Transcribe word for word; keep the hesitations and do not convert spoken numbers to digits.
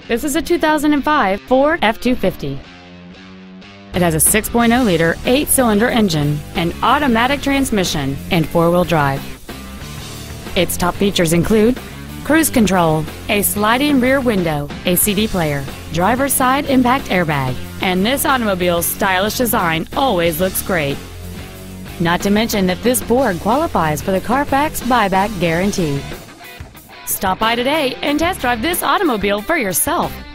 This is a two thousand five Ford F two fifty. It has a six point oh liter eight-cylinder engine, an automatic transmission, and four-wheel drive. Its top features include cruise control, a sliding rear window, a C D player, driver's side impact airbag, and this automobile's stylish design always looks great. Not to mention that this Ford qualifies for the Carfax buyback guarantee. Stop by today and test drive this automobile for yourself.